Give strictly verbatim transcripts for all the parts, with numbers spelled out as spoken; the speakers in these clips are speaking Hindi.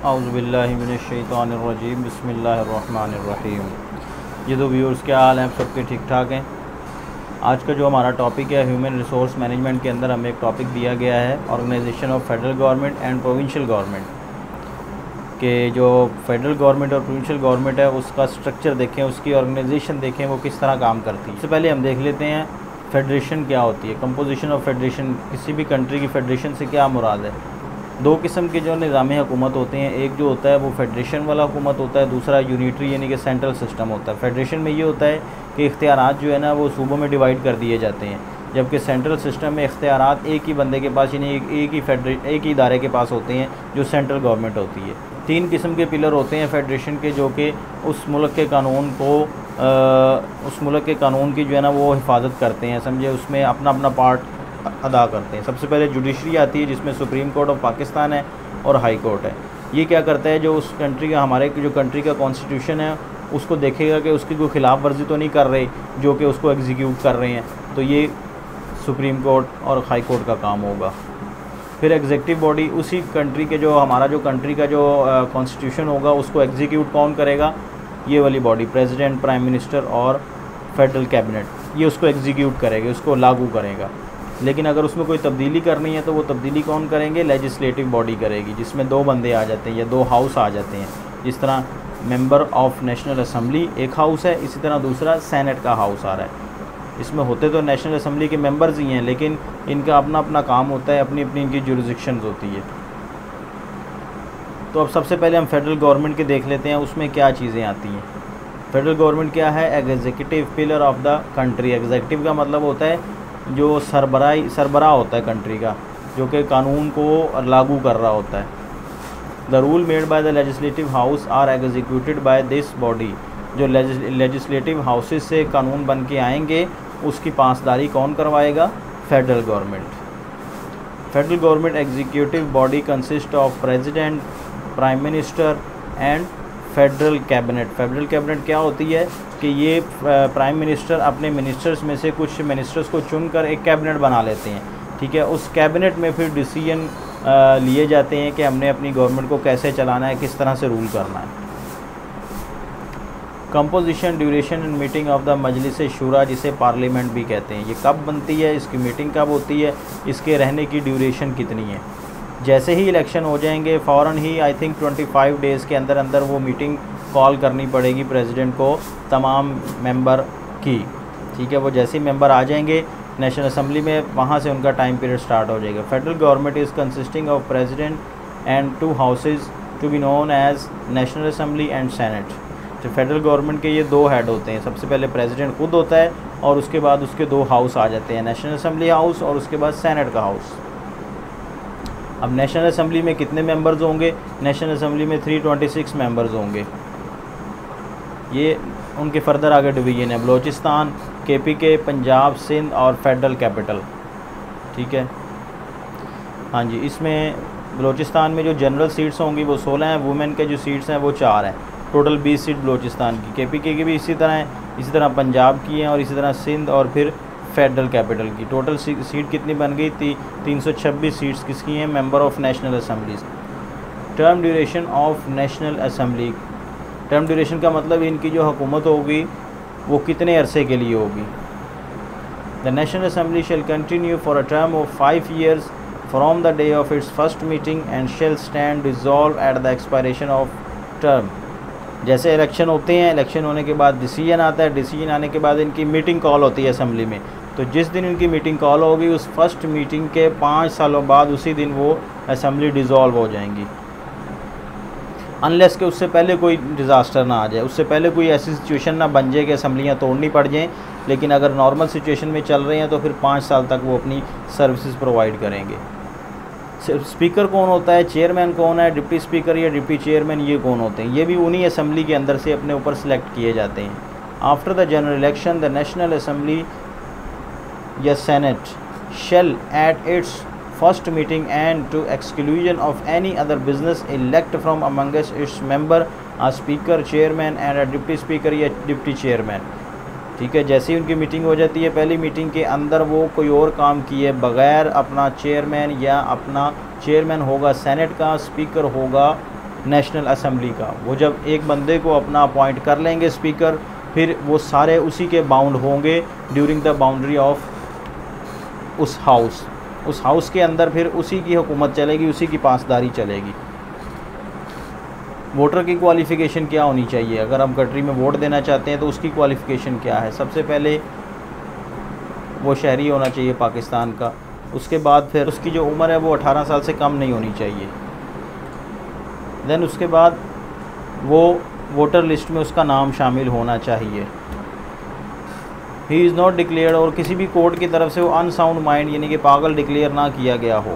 औज़ुबिल्लाहि मिनश्शैतानिर्रजीम बिस्मिल्लाहिर्रहमानिर्रहीम। ये दो व्यूअर्स क्या हाल हैं, आप सबके ठीक ठाक हैं। आज का जो हमारा टॉपिक है ह्यूमन रिसोर्स मैनेजमेंट के अंदर हमें एक टॉपिक दिया गया है organisation of federal government and provincial government के जो फेडरल गवर्नमेंट और प्रोविंशियल गवर्नमेंट है उसका स्ट्रक्चर देखें, उसकी ऑर्गेनाइजेशन देखें, वो किस तरह काम करती है। सबसे पहले हम देख लेते हैं फेडरेशन क्या होती है। कंपोजिशन ऑफ फेडरेशन, किसी भी कंट्री की फेडरेशन से क्या मुराद है। दो किस्म के जो निज़ामी हुकूमत होते हैं, एक जो होता है वो फेडरेशन वाला हुकूमत होता है, दूसरा यूनिटरी यानी कि सेंट्रल सिस्टम होता है। फेडरेशन में ये होता है कि इख्तियारात जो है ना वो सूबों में डिवाइड कर दिए जाते हैं, जबकि सेंट्रल सिस्टम में इख्तियारात एक ही बंदे के पास यानी एक, एक ही फेडरे एक ही इदारे के पास होते हैं जो सेंट्रल गवर्नमेंट होती है। तीन किस्म के पिलर होते हैं फेडरेशन के, जो कि उस मुल्क के कानून को आ, उस मुल्क के कानून की जो है ना वो हिफाजत करते हैं, समझे, उसमें अपना अपना पार्ट अदा करते हैं। सबसे पहले जुडिशरी आती है जिसमें सुप्रीम कोर्ट ऑफ पाकिस्तान है और हाई कोर्ट है। ये क्या करता है, जो उस कंट्री का हमारे जो कंट्री का कॉन्स्टिट्यूशन है उसको देखेगा कि उसकी कोई खिलाफ वर्जी तो नहीं कर रहे जो कि उसको एग्जीक्यूट कर रहे हैं, तो ये सुप्रीम कोर्ट और हाई कोर्ट का काम होगा। फिर एग्जीक्यूटिव बॉडी, उसी कंट्री के जो हमारा जो कंट्री का जो कॉन्स्टिट्यूशन होगा उसको एग्जीक्यूट कौन करेगा, ये वाली बॉडी, प्रेसिडेंट, प्राइम मिनिस्टर और फेडरल कैबिनेट, ये उसको एग्जीक्यूट करेगा, उसको लागू करेगा। लेकिन अगर उसमें कोई तब्दीली करनी है तो वो तब्दीली कौन करेंगे, लेजिस्लेटिव बॉडी करेगी, जिसमें दो बंदे आ जाते हैं या दो हाउस आ जाते हैं। जिस तरह मेंबर ऑफ नेशनल असम्बली एक हाउस है, इसी तरह दूसरा सेनेट का हाउस आ रहा है। इसमें होते तो नेशनल असम्बली के मेंबर्स ही हैं, लेकिन इनका अपना अपना काम होता है, अपनी अपनी इनकी जुरिसडिक्शंस होती है। तो अब सबसे पहले हम फेडरल गवर्नमेंट के देख लेते हैं, उसमें क्या चीज़ें आती हैं। फेडरल गवर्नमेंट क्या है, executive pillar of the country. Executive का मतलब होता है जो सरबराही सरबराह होता है कंट्री का, जो कि कानून को लागू कर रहा होता है। The rule made by the legislative house are executed by this body. जो लेजिस्लेटिव हाउसेस से कानून बन के आएंगे उसकी पासदारी कौन करवाएगा, federal government. Federal government executive body consist of president, prime minister and federal cabinet. Federal cabinet क्या होती है कि ये प्राइम मिनिस्टर अपने मिनिस्टर्स में से कुछ मिनिस्टर्स को चुनकर एक कैबिनेट बना लेते हैं, ठीक है। उस कैबिनेट में फिर डिसीजन लिए जाते हैं कि हमने अपनी गवर्नमेंट को कैसे चलाना है, किस तरह से रूल करना है। Composition, duration and meeting of the Majlis Shura, जिसे पार्लियामेंट भी कहते हैं, ये कब बनती है, इसकी मीटिंग कब होती है, इसके रहने की ड्यूरेशन कितनी है। जैसे ही इलेक्शन हो जाएंगे फ़ौरन ही आई थिंक पच्चीस डेज़ के अंदर अंदर वो मीटिंग कॉल करनी पड़ेगी प्रेसिडेंट को तमाम मेंबर की, ठीक है। वो जैसे ही मेंबर आ जाएंगे नेशनल असम्बली में, वहाँ से उनका टाइम पीरियड स्टार्ट हो जाएगा। Federal government is consisting of president and two houses to be known as national assembly and senate. तो फेडरल गवर्नमेंट के ये दो हेड होते हैं, सबसे पहले प्रेसिडेंट खुद होता है और उसके बाद उसके दो हाउस आ जाते हैं, नेशनल असम्बली हाउस और उसके बाद सेनेट का हाउस। अब नेशनल असम्बली में कितने मेंबर्स होंगे, नेशनल असम्बली में तीन सौ छब्बीस मेंबर्स होंगे। ये उनके फर्दर आगे डिवीजन है, बलूचिस्तान, के पी के, पंजाब, सिंध और फेडरल कैपिटल, ठीक है। हाँ जी, इसमें बलूचिस्तान में जो जनरल सीट्स होंगी वो सोलह हैं, वुमेन के जो सीट्स हैं वो चार हैं, टोटल बीस सीट बलूचिस्तान की। के पी के की भी इसी तरह है, इसी तरह पंजाब की हैं और इसी तरह सिंध और फिर फेडरल कैपिटल की। टोटल सीट कितनी बन गई थी, तीन सौ छब्बीस सीट्स किसकी हैं, member of national assemblies. Term duration of national assembly, term duration का मतलब इनकी जो हुकूमत होगी वो कितने अरसे के लिए होगी। The national assembly shall continue for a term of five years from the day of its first meeting and shall stand dissolve at the expiration of term. जैसे इलेक्शन होते हैं, इलेक्शन होने के बाद डिसीजन आता है, डिसीजन आने के बाद इनकी मीटिंग कॉल होती है असम्बली में, तो जिस दिन इनकी मीटिंग कॉल होगी उस फर्स्ट मीटिंग के पाँच सालों बाद उसी दिन वो असम्बली डिज़ोल्व हो जाएंगी, अनलेस कि उससे पहले कोई डिज़ास्टर ना आ जाए, उससे पहले कोई ऐसी सिचुएशन ना बन जाए कि असम्बलियाँ तोड़नी पड़ जाएँ। लेकिन अगर नॉर्मल सिचुएशन में चल रहे हैं तो फिर पाँच साल तक वो अपनी सर्विसेज प्रोवाइड करेंगे। स्पीकर कौन होता है, चेयरमैन कौन है, डिप्टी स्पीकर या डिप्टी चेयरमैन, ये कौन होते हैं, ये भी उन्हीं असम्बली के अंदर से अपने ऊपर सेलेक्ट किए जाते हैं। After the general election the national assembly या senate shall at its first meeting and to exclusion of any other business elect from amongst its member a speaker, chairman and a deputy speaker या डिप्टी चेयरमैन, ठीक है। जैसे ही उनकी मीटिंग हो जाती है, पहली मीटिंग के अंदर वो कोई और काम किए बगैर अपना चेयरमैन या अपना चेयरमैन होगा सेनेट का, स्पीकर होगा नेशनल असम्बली का। वो जब एक बंदे को अपना अपॉइंट कर लेंगे स्पीकर, फिर वो सारे उसी के बाउंड होंगे ड्यूरिंग द बाउंड्री ऑफ उस हाउस। उस हाउस के अंदर फिर उसी की हुकूमत चलेगी, उसी की पासदारी चलेगी। वोटर की क्वालिफ़िकेशन क्या होनी चाहिए? अगर हम कंट्री में वोट देना चाहते हैं तो उसकी क्वालिफ़िकेशन क्या है? सबसे पहले वो शहरी होना चाहिए पाकिस्तान का। उसके बाद फिर उसकी जो उम्र है वो अठारह साल से कम नहीं होनी चाहिए। देन उसके बाद वो वोटर लिस्ट में उसका नाम शामिल होना चाहिए। ही इज़ नॉट डिक्लेयर्ड, और किसी भी कोर्ट की तरफ से वो अनसाउंड माइंड यानी कि पागल डिक्लेयर ना किया गया हो।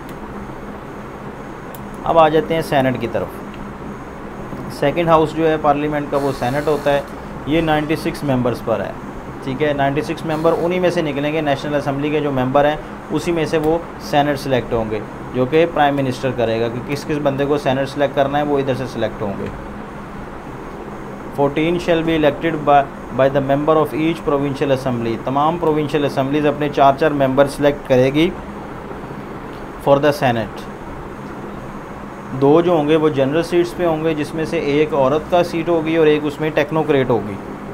अब आ जाते हैं सेनेट की तरफ। सेकंड हाउस जो है पार्लियामेंट का वो सेनेट होता है। ये छियानवे मेंबर्स पर है, ठीक है। छियानवे मेंबर उन्हीं में से निकलेंगे, नेशनल असम्बली के जो मेंबर हैं उसी में से वो सेनेट सेलेक्ट होंगे, जो कि प्राइम मिनिस्टर करेगा कि किस किस बंदे को सेनेट सेलेक्ट करना है, वो इधर से सिलेक्ट होंगे। Fourteen shall be elected by the member of each provincial assembly. तमाम प्रोविंशियल असम्बलीज अपने चार चार मेंबर सेलेक्ट करेगी फॉर द सेनेट। दो जो होंगे वो जनरल सीट्स पे होंगे, जिसमें से एक औरत का सीट होगी और एक उसमें टेक्नोक्रेट होगी,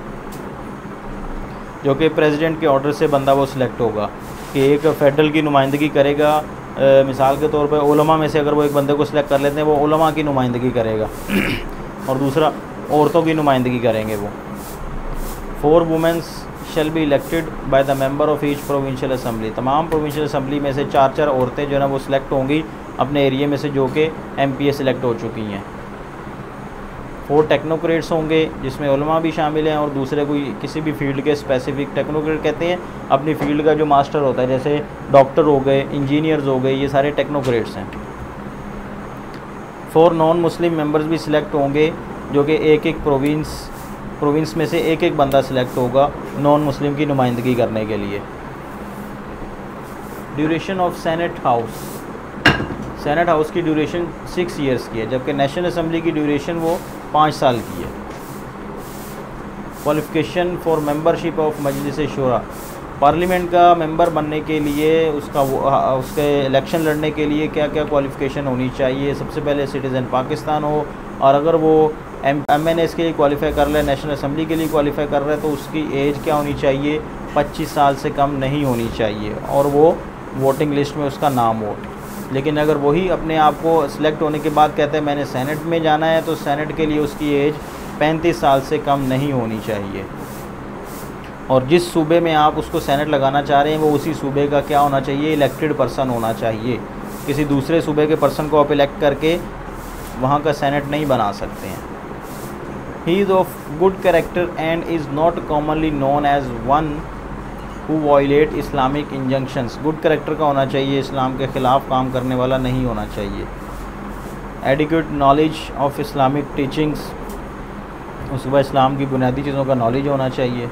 जो कि प्रेसिडेंट के ऑर्डर से बंदा वो सिलेक्ट होगा कि एक फेडरल की नुमाइंदगी करेगा। आ, मिसाल के तौर पे उलमा में से अगर वो एक बंदे को सिलेक्ट कर लेते हैं, वो उलमा की नुमाइंदगी करेगा और दूसरा औरतों की नुमाइंदगी करेंगे वो। Four women's shall be elected by the member of each provincial assembly. तमाम प्रोविंशियल असम्बली में से चार चार औरतें जो है ना वो सिलेक्ट होंगी अपने एरिया में से, जो कि एम पी ए सिलेक्ट हो चुकी हैं। फोर टेक्नोक्रेट्स होंगे, जिसमें उलमा भी शामिल हैं और दूसरे कोई किसी भी फील्ड के स्पेसिफिक, टेक्नोक्रेट कहते हैं अपनी फील्ड का जो मास्टर होता है, जैसे डॉक्टर हो गए, इंजीनियर्स हो गए, ये सारे टेक्नोक्रेट्स हैं। फोर नॉन मुस्लिम मेंबर्स भी सिलेक्ट होंगे, जो कि एक एक प्रोविंस प्रोविंस में से एक एक बंदा सिलेक्ट होगा नॉन मुस्लिम की नुमाइंदगी करने के लिए। Duration of senate house. Senate house की ड्यूरेशन सिक्स इयर्स की है, जबकि नेशनल असम्बली की ड्यूरेशन वो पाँच साल की है। Qualification for membership of Majlis Shura. Parliament का मेंबर बनने के लिए उसका वो उसके इलेक्शन लड़ने के लिए क्या क्या क्वालिफ़िकेशन होनी चाहिए? सबसे पहले सिटीज़न पाकिस्तान हो, और अगर वो एम एम एन एस के लिए क्वालिफ़ाई कर रहा है, नेशनल असम्बली के लिए क्वालिफ़ाई कर रहा है, तो उसकी एज क्या होनी चाहिए? पच्चीस साल से कम नहीं होनी चाहिए, और वो वोटिंग लिस्ट में उसका नाम हो। लेकिन अगर वही अपने आप को सिलेक्ट होने के बाद कहते हैं मैंने सेनेट में जाना है, तो सेनेट के लिए उसकी एज पैंतीस साल से कम नहीं होनी चाहिए। और जिस सूबे में आप उसको सेनेट लगाना चाह रहे हैं वो उसी सूबे का क्या होना चाहिए? इलेक्टेड पर्सन होना चाहिए। किसी दूसरे सूबे के पर्सन को आप इलेक्ट करके वहाँ का सेनेट नहीं बना सकते हैं। He is of good character and is not commonly known as one who violate Islamic injunctions. Good character का होना चाहिए, इस्लाम के ख़िलाफ़ काम करने वाला नहीं होना चाहिए। Adequate knowledge of Islamic teachings. उसके बाद इस्लाम की बुनियादी चीज़ों का नॉलेज होना चाहिए।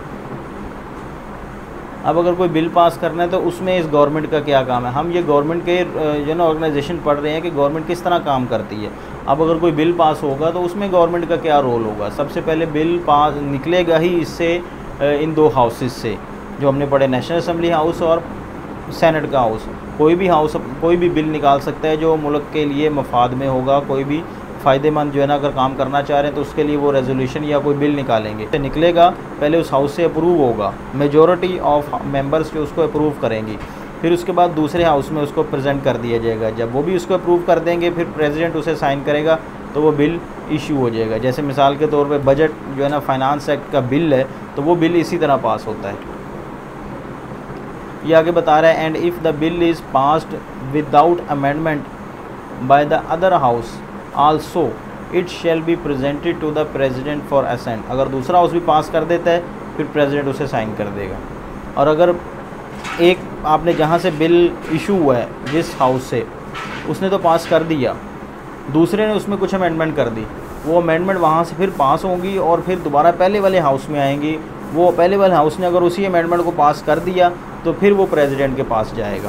अब अगर कोई बिल पास करना है तो उसमें इस गवर्नमेंट का क्या काम है? हम ये गवर्नमेंट के जो ना ऑर्गेनाइजेशन पढ़ रहे हैं कि गवर्नमेंट किस तरह काम करती है। अब अगर कोई बिल पास होगा तो उसमें गवर्नमेंट का क्या रोल होगा? सबसे पहले बिल पास निकलेगा ही इससे इन दो हाउसेस से जो हमने पढ़े, नेशनल असम्बली हाउस और सेनेट का हाउस। कोई भी हाउस कोई भी बिल निकाल सकता है जो मुल्क के लिए मफाद में होगा, कोई भी फ़ायदेमंद जो है ना अगर काम करना चाह रहे हैं तो उसके लिए वो रेजोल्यूशन या कोई बिल निकालेंगे। तो निकलेगा पहले उस हाउस से अप्रूव होगा, मेजॉरिटी ऑफ मेंबर्स जो उसको अप्रूव करेंगी, फिर उसके बाद दूसरे हाउस में उसको प्रेजेंट कर दिया जाएगा। जब वो भी उसको अप्रूव कर देंगे फिर प्रेसिडेंट उसे साइन करेगा तो वो बिल इशू हो जाएगा। जैसे मिसाल के तौर पे बजट जो है ना फाइनेंस एक्ट का बिल है तो वो बिल इसी तरह पास होता है। ये आगे बता रहा है and if the bill is passed without amendment by the other house also it shall be presented to the president for assent. अगर दूसरा हाउस भी पास कर देता है फिर प्रेसिडेंट उसे साइन कर देगा। और अगर एक आपने जहाँ से बिल इशू हुआ है जिस हाउस से उसने तो पास कर दिया, दूसरे ने उसमें कुछ अमेंडमेंट कर दी, वो अमेंडमेंट वहाँ से फिर पास होंगी और फिर दोबारा पहले वाले हाउस में आएंगी। वो पहले वाले हाउस ने अगर उसी अमेंडमेंट को पास कर दिया तो फिर वो प्रेसिडेंट के पास जाएगा।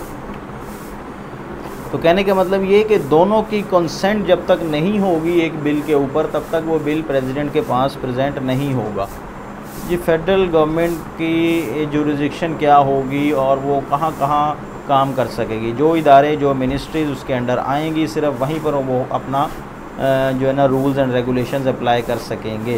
तो कहने का मतलब ये कि दोनों की कंसेंट जब तक नहीं होगी एक बिल के ऊपर तब तक वो बिल प्रेसिडेंट के पास प्रेजेंट नहीं होगा। ये फेडरल गवर्नमेंट की जुरिसडिक्शन क्या होगी और वो कहाँ कहाँ काम कर सकेगी, जो इदारे जो मिनिस्ट्रीज़ उसके अंडर आएंगी सिर्फ वहीं पर वो अपना जो है ना रूल्स एंड रेगुलेशंस अप्लाई कर सकेंगे।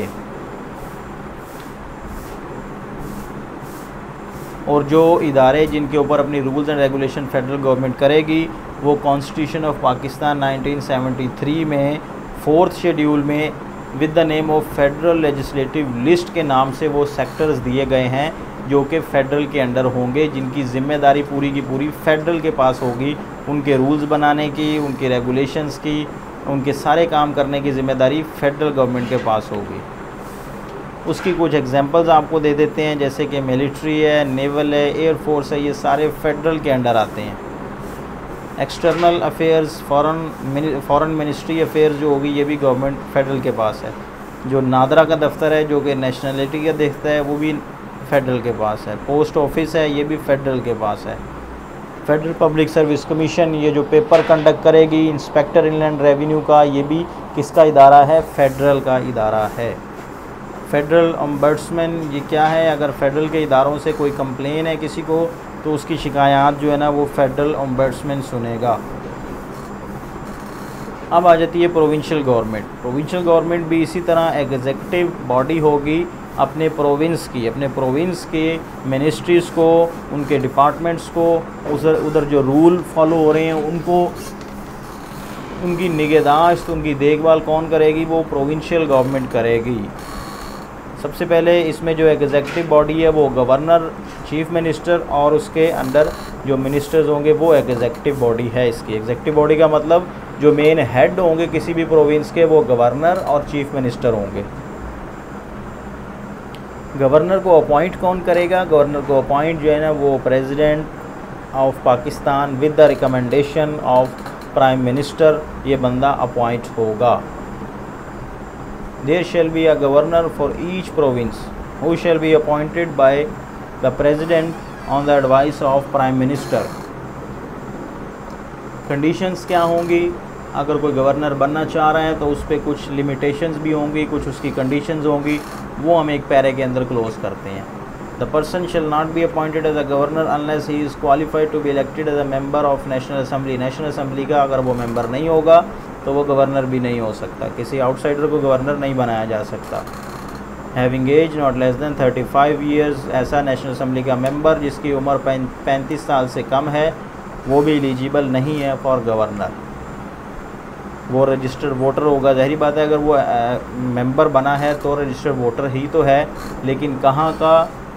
और जो इदारे जिनके ऊपर अपनी rules and regulation federal government करेगी वो constitution of Pakistan nineteen seventy three में फोर्थ शेड्यूल में with the name of federal legislative list के नाम से वो सेक्टर्स दिए गए हैं जो कि फेडरल के अंडर होंगे, जिनकी ज़िम्मेदारी पूरी की पूरी फेडरल के पास होगी। उनके रूल्स बनाने की, उनकी रेगुलेशंस की, उनके सारे काम करने की ज़िम्मेदारी फेडरल गवर्नमेंट के पास होगी। उसकी कुछ एग्जांपल्स आपको दे देते हैं, जैसे कि मिलिट्री है, नेवल है, एयर फोर्स है, ये सारे फेडरल के अंडर आते हैं। External affairs, foreign foreign ministry affairs जो होगी ये भी गवर्नमेंट फेडरल के पास है। जो नादरा का दफ्तर है जो कि नेशनलिटी का देखता है वो भी फेडरल के पास है। पोस्ट ऑफिस है ये भी फेडरल के पास है। फेडरल पब्लिक सर्विस कमीशन ये जो पेपर कंडक्ट करेगी, इंस्पेक्टर इनलैंड रेवेन्यू का, ये भी किसका इदारा है? फेडरल का इदारा है। फेडरल ओम्बड्समैन ये क्या है? अगर फेडरल के इदारों से कोई कंप्लेन है किसी को तो उसकी शिकायत जो है ना वो फेडरल ओम्बड्समैन सुनेगा। अब आ जाती है प्रोविंशियल गवर्नमेंट। प्रोविंशियल गवर्नमेंट भी इसी तरह एग्जीक्यूटिव बॉडी होगी अपने प्रोविंस की, अपने प्रोविंस के मिनिस्ट्रीज़ को, उनके डिपार्टमेंट्स को, उधर उधर जो रूल फॉलो हो रहे हैं उनको, उनकी निगहदाश्त, उनकी देखभाल कौन करेगी? वो प्रोविंशियल गवर्नमेंट करेगी। सबसे पहले इसमें जो एग्जीक्यूटिव बॉडी है वो गवर्नर, चीफ मिनिस्टर और उसके अंडर जो मिनिस्टर्स होंगे वो एग्जीक्यूटिव बॉडी है इसकी। एग्जीक्यूटिव बॉडी का मतलब जो मेन हेड होंगे किसी भी प्रोविंस के वो गवर्नर और चीफ मिनिस्टर होंगे। गवर्नर को अपॉइंट कौन करेगा? गवर्नर को अपॉइंट जो है ना वो president of Pakistan with the recommendation of prime minister, ये बंदा अपॉइंट होगा। There shall be a governor for each province who shall be appointed by the president on the advice of prime minister। Conditions क्या होंगी? अगर कोई गवर्नर बनना चाह रहा है तो उस पर कुछ लिमिटेशंस भी होंगी, कुछ उसकी कंडीशंस होंगी, वो हम एक पैरे के अंदर क्लोज करते हैं। The person shall not be appointed as a governor unless he is qualified to be elected as a member of national assembly। National assembly का अगर वो मेंबर नहीं होगा तो वो गवर्नर भी नहीं हो सकता, किसी आउटसाइडर को गवर्नर नहीं बनाया जा सकता। Having age not less than thirty five years, ऐसा नेशनल असम्बली का मेंबर जिसकी उम्र पैंतीस साल से कम है वो भी एलिजिबल नहीं है फॉर गवर्नर। वो रजिस्टर्ड वोटर होगा। ज़ाहिर बात है अगर वो मेंबर बना है तो रजिस्टर्ड वोटर ही तो है, लेकिन कहाँ का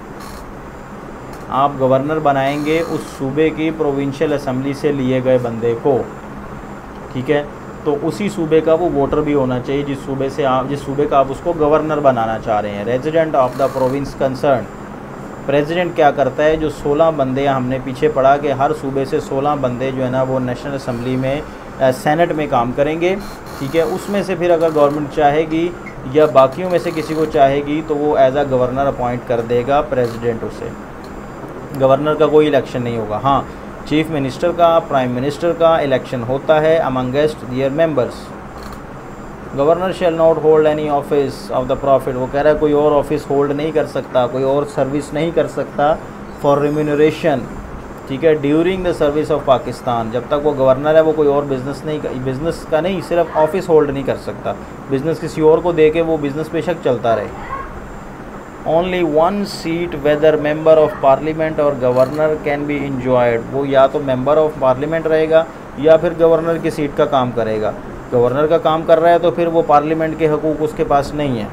आप गवर्नर बनाएंगे? उस सूबे की प्रोविंशियल असम्बली से लिए गए बंदे को, ठीक है। तो उसी सूबे का वो वोटर भी होना चाहिए जिस सूबे से आप जिस सूबे का आप उसको गवर्नर बनाना चाह रहे हैं। Resident of the province concern. President क्या करता है? जो सोलह बंदे हमने पीछे पढ़ा कि हर सूबे से सोलह बंदे जो है ना वो नेशनल असम्बली में सेनेट में काम करेंगे, ठीक है। उसमें से फिर अगर गवर्नमेंट चाहेगी या बाकियों में से किसी को चाहेगी तो वो एज आ गवर्नर अपॉइंट कर देगा प्रेसिडेंट उसे। गवर्नर का कोई इलेक्शन नहीं होगा। हाँ, चीफ मिनिस्टर का, प्राइम मिनिस्टर का इलेक्शन होता है amongst their members. Governor shall not hold any office of the profit. वो कह रहा है कोई और ऑफिस होल्ड नहीं कर सकता, कोई और सर्विस नहीं कर सकता फॉर रिम्यूनरेशन, ठीक है, during the service of Pakistan. जब तक वो गवर्नर है वो कोई और बिज़नेस नहीं, बिज़नेस का नहीं, सिर्फ ऑफिस होल्ड नहीं कर सकता। बिज़नेस किसी और को दे के वो बिज़नेस बेशक चलता रहे। Only one seat whether member of parliament और गवर्नर कैन बी इंजॉयड। वो या तो मेंबर ऑफ पार्लियामेंट रहेगा या फिर गवर्नर की सीट का काम करेगा। गवर्नर का काम कर रहा है तो फिर वो पार्लियामेंट के हकूक़ उसके पास नहीं है।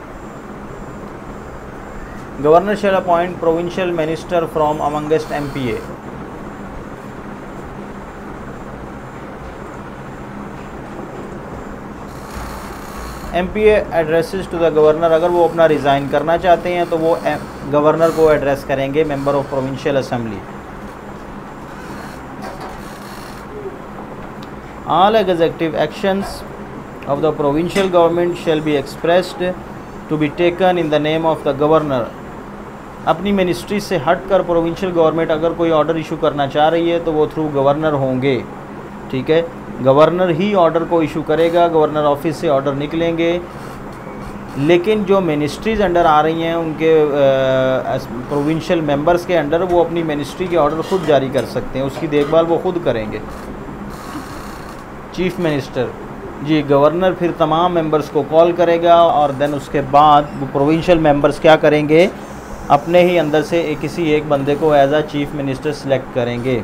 Governor shall appoint provincial minister from amongst M P A. M P A addresses to the governor. अगर वो अपना रिज़ाइन करना चाहते हैं तो वो गवर्नर को एड्रेस करेंगे, member of provincial assembly. All executive actions of the provincial government shall be expressed to be taken in the name of the governor. अपनी मिनिस्ट्री से हटकर प्रोविंशियल गवर्नमेंट अगर कोई ऑर्डर इशू करना चाह रही है तो वो थ्रू गवर्नर होंगे, ठीक है। गवर्नर ही ऑर्डर को इशू करेगा, गवर्नर ऑफिस से ऑर्डर निकलेंगे। लेकिन जो मिनिस्ट्रीज़ अंडर आ रही हैं उनके प्रोविंशियल मेंबर्स के अंडर वो अपनी मिनिस्ट्री के ऑर्डर खुद जारी कर सकते हैं, उसकी देखभाल वो खुद करेंगे। चीफ मिनिस्टर जी गवर्नर फिर तमाम मेंबर्स को कॉल करेगा और देन उसके बाद वो प्रोविंशियल मेंबर्स क्या करेंगे, अपने ही अंदर से एक किसी एक बंदे को as a chief minister select करेंगे।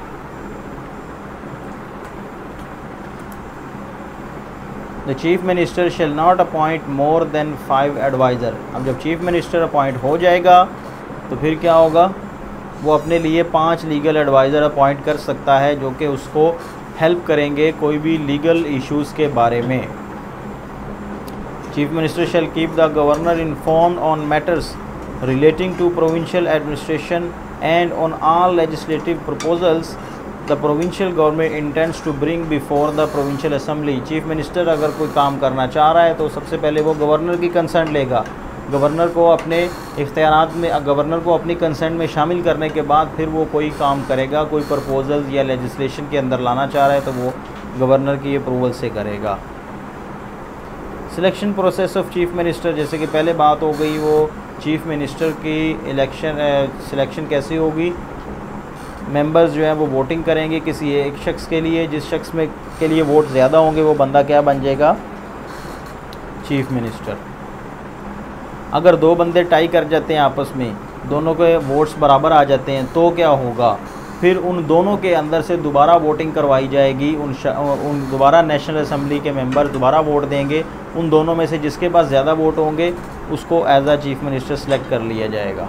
The chief minister shall not appoint more than five adviser. अब जब चीफ मिनिस्टर अपॉइंट हो जाएगा तो फिर क्या होगा, वो अपने लिए पांच लीगल एडवाइज़र अपॉइंट कर सकता है जो कि उसको हेल्प करेंगे कोई भी लीगल इश्यूज़ के बारे में। Chief minister shall keep the governor informed on matters relating to provincial administration and on all legislative proposals the provincial government intends to bring before the provincial assembly. Chief minister अगर कोई काम करना चाह रहा है तो सबसे पहले वो गवर्नर की कंसर्न लेगा, गवर्नर को अपने इख्तियारात में गवर्नर को अपनी कंसेंट में शामिल करने के बाद फिर वो कोई काम करेगा, कोई प्रपोजल्स या लेजिस्लेशन के अंदर लाना चाह रहा है तो वो गवर्नर की अप्रूवल से करेगा। Selection process of chief minister, जैसे कि पहले बात हो गई वो चीफ मिनिस्टर की इलेक्शन सिलेक्शन कैसे होगी, मेंबर्स जो हैं वो वोटिंग करेंगे किसी एक शख्स के लिए, जिस शख्स में के लिए वोट ज़्यादा होंगे वो बंदा क्या बन जाएगा, चीफ मिनिस्टर। अगर दो बंदे टाई कर जाते हैं आपस में, दोनों के वोट्स बराबर आ जाते हैं तो क्या होगा, फिर उन दोनों के अंदर से दोबारा वोटिंग करवाई जाएगी, उन उन दोबारा नेशनल असम्बली के मेंबर दोबारा वोट देंगे, उन दोनों में से जिसके पास ज़्यादा वोट होंगे उसको as a chief minister select कर लिया जाएगा।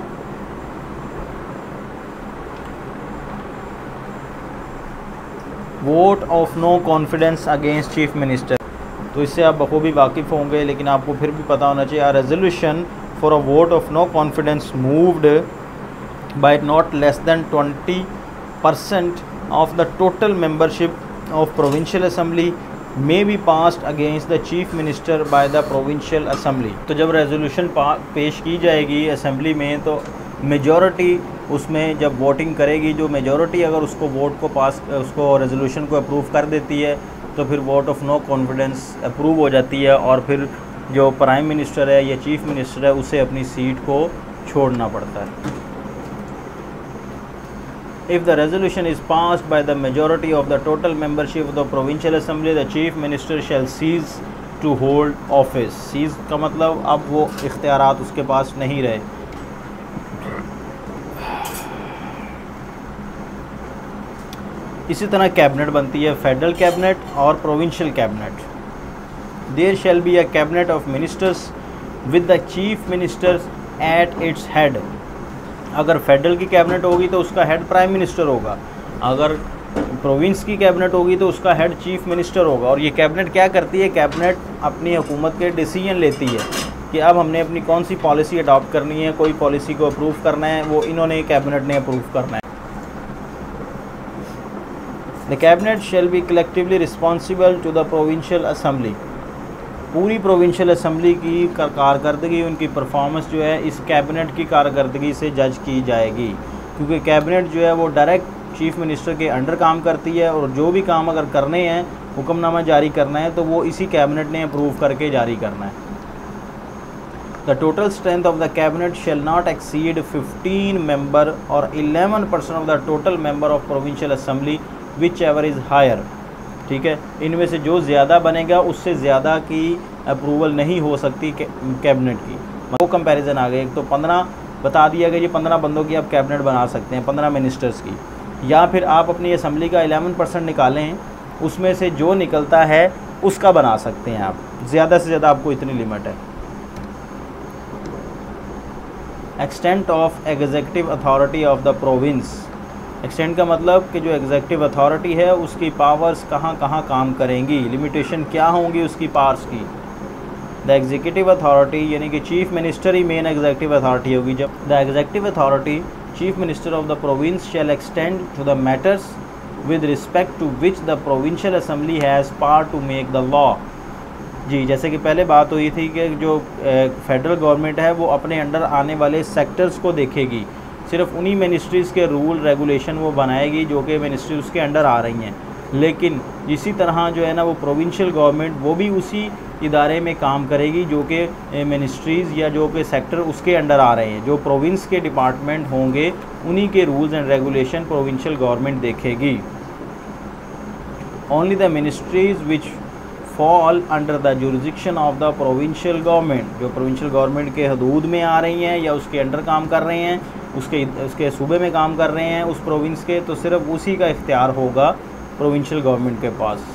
Vote of no confidence against chief minister, तो इससे आप बखूबी वाकिफ़ होंगे, लेकिन आपको फिर भी पता होना चाहिए। A resolution for a vote of no confidence moved by not less than twenty percent of the total membership of provincial assembly may be passed against the chief minister by the provincial assembly. तो जब रेजोल्यूशन पेश की जाएगी असम्बली में तो मेजॉरिटी उसमें जब वोटिंग करेगी, जो मेजॉरिटी अगर उसको वोट को पास उसको रेजोल्यूशन को अप्रूव कर देती है तो फिर vote of no confidence approve हो जाती है और फिर जो प्राइम मिनिस्टर है या चीफ मिनिस्टर है उसे अपनी सीट को छोड़ना पड़ता है। If the resolution is passed by the majority of the total membership of the provincial assembly the chief minister shall cease to hold office. Cease का मतलब अब वो इख्तियारात उसके पास नहीं रहे। इसी तरह कैबिनेट बनती है, फेडरल कैबिनेट और provincial cabinet. There shall be a cabinet of ministers with the chief ministers at its head. अगर फेडरल की कैबिनेट होगी तो उसका हेड प्राइम मिनिस्टर होगा, अगर प्रोविंस की कैबिनेट होगी तो उसका हेड चीफ मिनिस्टर होगा। और ये कैबिनेट क्या करती है, कैबिनेट अपनी हुकूमत के डिसीजन लेती है कि अब हमने अपनी कौन सी पॉलिसी अडॉप्ट करनी है, कोई पॉलिसी को अप्रूव करना है, वो इन्होंने कैबिनेट ने अप्रूव करना है। The cabinet shall be collectively responsible to the provincial assembly. पूरी प्रोविंशियल असम्बली की कारकर्दगी, उनकी परफॉर्मेंस जो है इस कैबिनेट की कारकर्दगी से जज की जाएगी, क्योंकि कैबिनेट जो है वो डायरेक्ट चीफ मिनिस्टर के अंडर काम करती है और जो भी काम अगर करने हैं, हुक्मनामा जारी करना है, तो वो इसी कैबिनेट ने अप्रूव करके जारी करना है। The total strength of the cabinet shall not exceed fifteen member और eleven percent of the total member of provincial assembly whichever is higher. ठीक है, इनमें से जो ज़्यादा बनेगा उससे ज़्यादा की अप्रूवल नहीं हो सकती कैबिनेट की। वो कंपैरिजन आ गए, एक तो पंद्रह बता दिया गया, ये पंद्रह बंदों की आप कैबिनेट बना सकते हैं, पंद्रह मिनिस्टर्स की, या फिर आप अपनी असम्बली का इलेवन परसेंट निकालें, उसमें से जो निकलता है उसका बना सकते हैं आप, ज़्यादा से ज़्यादा आपको इतनी लिमिट है। Extent of executive authority of the province. Extent का मतलब कि जो एग्जीक्यूटिव अथॉरिटी है उसकी पावर्स कहाँ कहाँ काम करेंगी, लिमिटेशन क्या होंगी उसकी पावर्स की। द एग्जीक्यूटिव अथॉरिटी यानी कि चीफ मिनिस्टर ही मेन एग्जीक्यूटिव अथॉरिटी होगी। जब the executive authority chief minister of the province shall extend to the matters with respect to which the provincial assembly has power to make the law. जी, जैसे कि पहले बात हुई थी कि जो फेडरल गवर्नमेंट है वो अपने अंडर आने वाले सेक्टर्स को देखेगी, सिर्फ उन्हीं मिनिस्ट्रीज़ के रूल रेगुलेशन वो बनाएगी जो कि मिनिस्ट्री उसके अंडर आ रही हैं। लेकिन इसी तरह जो है ना वो प्रोविंशियल गवर्नमेंट वो भी उसी इदारे में काम करेगी जो कि मिनिस्ट्रीज़ या जो कि सेक्टर उसके अंडर आ रहे हैं। जो प्रोविंस के डिपार्टमेंट होंगे उन्हीं के rules and regulation provincial government देखेगी। Only the ministries which fall under the jurisdiction of the provincial government, जो प्रोविंशियल गवर्नमेंट के हदूद में आ रही हैं या उसके अंडर काम कर रहे हैं, उसके उसके सूबे में काम कर रहे हैं उस प्रोविंस के, तो सिर्फ उसी का इख्तियार होगा प्रोविंशियल गवर्नमेंट के पास।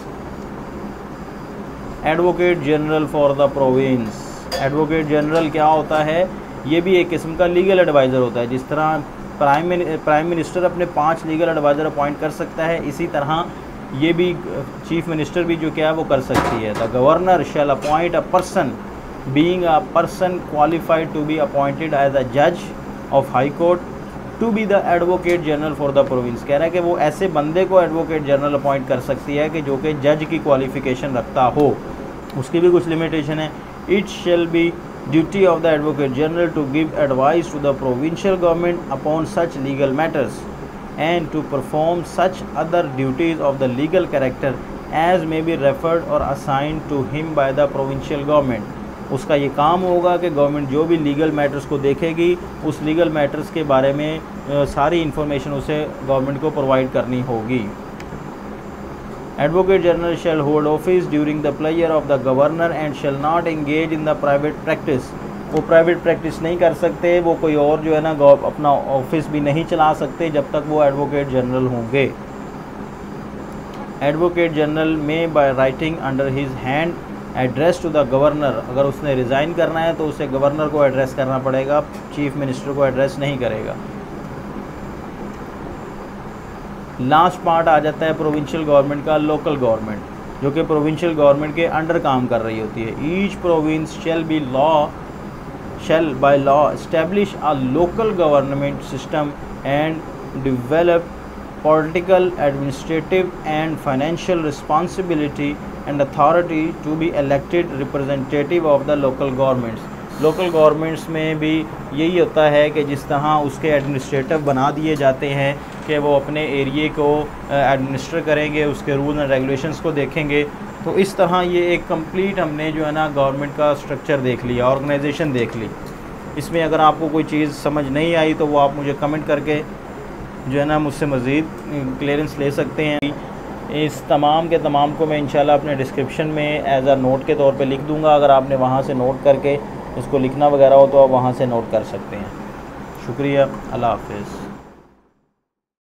Advocate general for the province, advocate general क्या होता है? ये भी एक किस्म का लीगल एडवाइज़र होता है। जिस तरह प्राइम प्राइम मिनिस्टर अपने पांच लीगल एडवाइज़र अपॉइंट कर सकता है, इसी तरह ये भी चीफ मिनिस्टर भी जो क्या है वो कर सकती है। The governor shall appoint a person being a person qualified to be appointed as a जज of high court to be the advocate general for the province. कह रहा है कि वो ऐसे बंदे को एडवोकेट जनरल अपॉइंट कर सकती है कि जो कि जज की क्वालिफिकेशन रखता हो। उसकी भी कुछ लिमिटेशन है। It shall be duty of the advocate general to give advice to the provincial government upon such legal matters and to perform such other duties of the legal character as may be referred or assigned to him by the provincial government। उसका ये काम होगा कि गवर्नमेंट जो भी लीगल मैटर्स को देखेगी उस लीगल मैटर्स के बारे में आ, सारी इन्फॉर्मेशन उसे गवर्नमेंट को प्रोवाइड करनी होगी। Advocate general shall hold office during the pleasure of the governor and shall not engage in the private practice. वो प्राइवेट प्रैक्टिस नहीं कर सकते, वो कोई और जो है ना अपना ऑफिस भी नहीं चला सकते जब तक वो एडवोकेट जनरल होंगे। Advocate general may by writing under his hand address to the governor, अगर उसने रिज़ाइन करना है तो उसे गवर्नर को एड्रेस करना पड़ेगा, चीफ मिनिस्टर को एड्रेस नहीं करेगा। लास्ट पार्ट आ जाता है प्रोविंशियल गवर्नमेंट का, लोकल गवर्नमेंट, जो कि प्रोविंशियल गवर्नमेंट के अंडर काम कर रही होती है। Each province shall by law shall by law establish a local government system and develop political, administrative and financial responsibility and authority to be elected representative of the local governments। Local governments में भी यही होता है कि जिस तरह उसके एडमिनिस्ट्रेटिव बना दिए जाते हैं कि वो अपने एरिए को एडमिनिस्टर करेंगे, उसके रूल एंड रेगुलेशंस को देखेंगे, तो इस तरह ये एक कंप्लीट हमने जो है ना गवर्नमेंट का स्ट्रक्चर देख लिया, ऑर्गेनाइजेशन देख ली। इसमें अगर आपको कोई चीज़ समझ नहीं आई तो वो आप मुझे कमेंट करके जो है ना मुझसे मज़ीद क्लियरेंस ले सकते हैं। इस तमाम के तमाम को मैं इंशाल्लाह अपने डिस्क्रिप्शन में एज आ नोट के तौर पे लिख दूंगा। अगर आपने वहाँ से नोट करके इसको लिखना वगैरह हो तो आप वहाँ से नोट कर सकते हैं। शुक्रिया, अल्लाह हाफ़िज़।